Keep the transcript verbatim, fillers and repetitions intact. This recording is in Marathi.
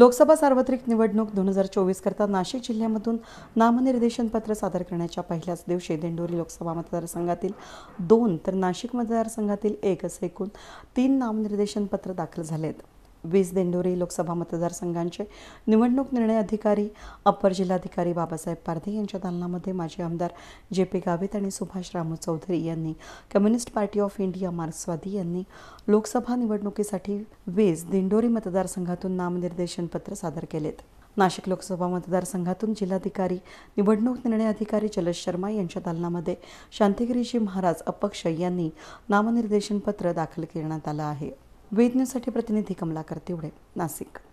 लोकसभा सार्वत्रिक निवडणूक दोन हजार चोवीस करता नाशिक जिल्ह्यामधून नामनिर्देशन पत्र सादर करण्याच्या पहिल्याच दिवशी दिंडोरी लोकसभा मतदारसंघातील दोन तर नाशिक मतदारसंघातील एक असे एकूण तीन नामनिर्देशन पत्र दाखल झालेत. वीस दिंडोरी लोकसभा मतदारसंघांचे निवडणूक निर्णय अधिकारी अप्पर जिल्हाधिकारी बाबासाहेब पारधी यांच्या दालनामध्ये माजी आमदार जे पी गावित आणि सुभाष रामू चौधरी यांनी कम्युनिस्ट पार्टी ऑफ इंडिया मार्क्सवादी यांनी लोकसभा निवडणुकीसाठी वीस दिंडोरी मतदारसंघातून नामनिर्देशन पत्र सादर केलेत. नाशिक लोकसभा मतदारसंघातून जिल्हाधिकारी निवडणूक निर्णय अधिकारी जलज शर्मा यांच्या दालनामध्ये शांतिगिरीजी महाराज अपक्ष यांनी नामनिर्देशन पत्र दाखल करण्यात आलं आहे. वेद न्यूजसाठी प्रतिनिधी कमलाकर तिवडे, नाशिक.